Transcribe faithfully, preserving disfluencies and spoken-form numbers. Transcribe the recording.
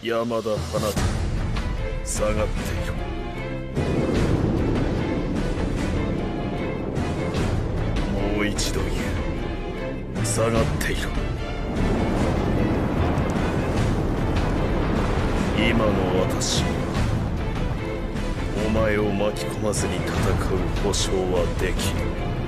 山田花子、下がっていろ。もう一度言う。下がっていろ。今の私にはお前を巻き込まずに戦う保証はできぬ。